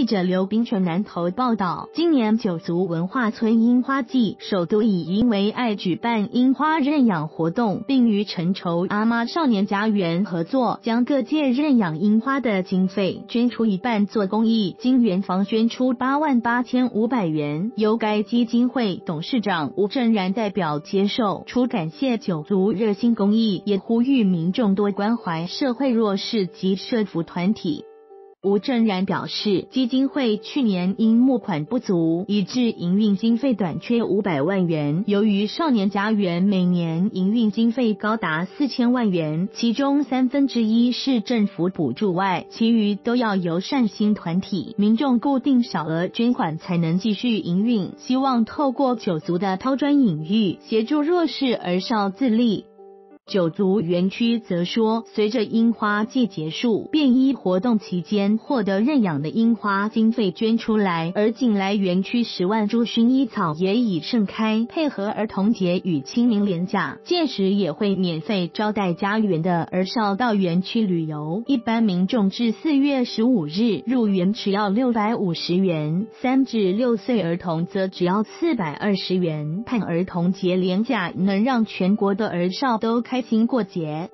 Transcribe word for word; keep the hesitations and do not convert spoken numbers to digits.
记者刘冰纯南投报道，今年九族文化村樱花季，首都以因为爱举办樱花认养活动，并与陈绸阿妈少年家园合作，将各界认养樱花的经费捐出一半做公益，经园方捐出八万八千五百元，由该基金会董事长吴正然代表接受。除感谢九族热心公益，也呼吁民众多关怀社会弱势及社福团体。吴正然表示，基金会去年因募款不足，以致营运经费短缺五百万元。由于少年家园每年营运经费高达四千万元，其中三分之一是政府补助外，其余都要由善心团体、民众固定小额捐款才能继续营运。希望透过九族的抛砖引玉，协助弱势儿少自立。九族园区则说，随着樱花季结束，便衣活动期间获得认养的樱花经费捐出来，而近来园区十万株薰衣草也已盛开，配合儿童节与清明连假，届时也会免费招待家园的儿少到园区旅游。一般民众至四月十五日入园只要六百五十元，三至六岁儿童则只要四百二十元。盼儿童节连假能让全国的儿少都开心过节。